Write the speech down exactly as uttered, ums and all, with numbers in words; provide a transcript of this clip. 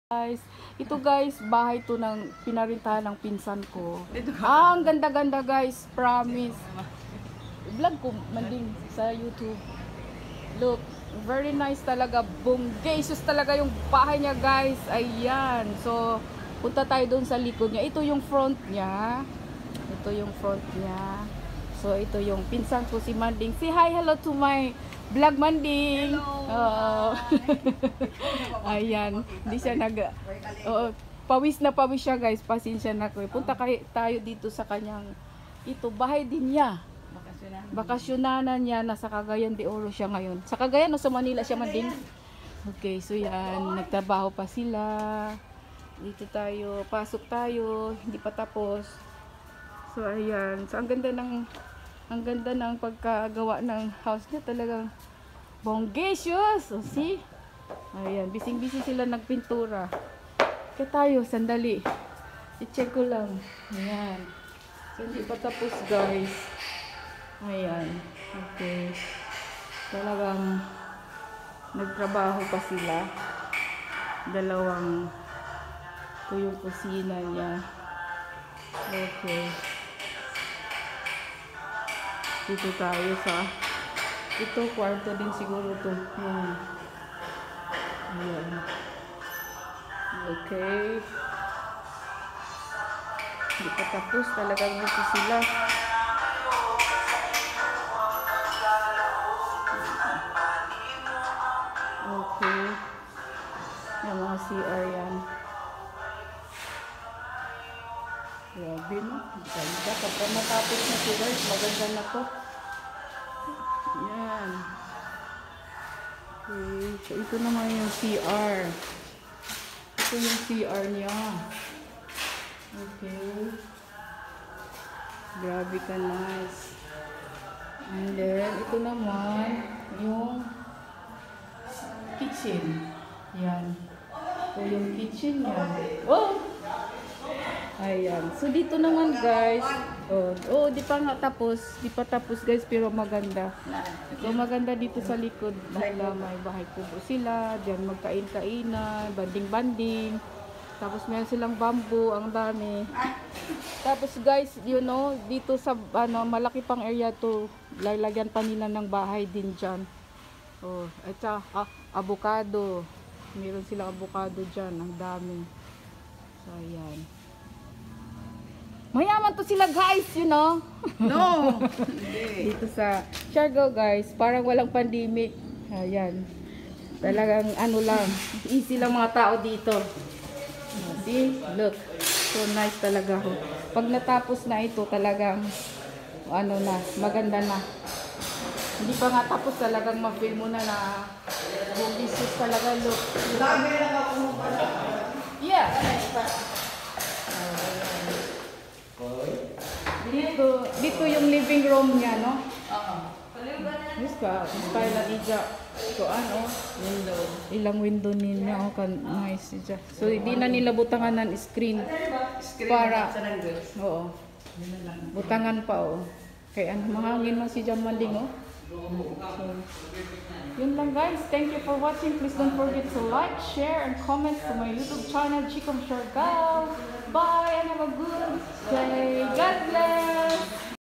Guys, ito guys, bahay to ng pinarintahan ng pinsan ko. Ah, ang ganda-ganda guys, promise. Vlog ko man din sa YouTube. Look, very nice talaga. Bonggacious talaga yung bahay niya guys. Ayan. So, punta tayo doon sa likod niya. Ito yung front niya. Ito yung front niya. So, ito yung pinsan ko si Manding. Say hi, hello to my vlog Manding. Hello. Ayan. Hindi siya nag... Uh, pawis na pawis siya guys. Pasensya na ko. Punta kay, tayo dito sa kanyang... Ito, bahay din niya. Bakasyonanan niya. Nasa Cagayan de Oro siya ngayon. Sa Cagayan o sa Manila siya Manding? Okay, so yan. Nagtrabaho pa sila. Dito tayo. Pasok tayo. Hindi pa tapos. So ayan. So ang ganda ng... Ang ganda ng pagkagawa ng house niya, talagang bonggacious. O see? Ayan, bising-bising sila nagpintura. Kaya tayo, sandali. I-check ko lang. Ayan. So hindi pa tapos guys. Ayan. Okay. Talagang nagtrabaho pa sila. Dalawang ito yung kusina niya. Okay. Dito tayo sa ito, kwarto din siguro to. Ayan. Ayan. Okay. Hindi pa tapos. Talagang dito sila. Okay. Yung mga C R yan. Grabe no. Ganda. Kapag matapos na si guys, maganda na to. Yan. Okay. So, ito naman yung C R. Ito yung C R niya. Okay. Grabe ka, nice. And then, ito naman yung kitchen. Yan. Ito yung kitchen niya. Oh! Ayan. So, dito naman guys. Oh, oh, di pa nga tapos. Di pa tapos guys, pero maganda. So, maganda dito sa likod. Dahil may bahay kubo sila. Diyan magkain-kainan. Banding-banding. Tapos meron silang bamboo. Ang dami. Tapos guys, you know, dito sa ano, malaki pang area to. Lalagyan pa nila ng bahay din dyan. Oh, at saka, ah, avocado. Meron silang avocado dyan. Ang dami. So, ayan. Mayaman to sila guys, you know. No. Dito sa Siargao guys, parang walang pandemic. Ayan. Talagang ano lang, easy lang mga tao dito. See? Look. So nice talaga ho. Pag natapos na ito, talagang ano na, maganda na. Hindi pa nga tapos, talagang ma-feel mo na na bumisis talaga. Look. Yeah. Dito, dito yung living room niya, no? Oo. Yes ka, style na ija. So ano? Window. Ilang window ninyo, oh, kan nice ija. So hindi na nila butangan ng screen. Screen para oo. Butangan pa oh. Kaya ano, mahangin man si Jamanding oh. So, yun lang guys. Thank you for watching. Please don't forget to like, share, and comment to my YouTube channel, Chikong Siargao. Bye and have a good day. God bless.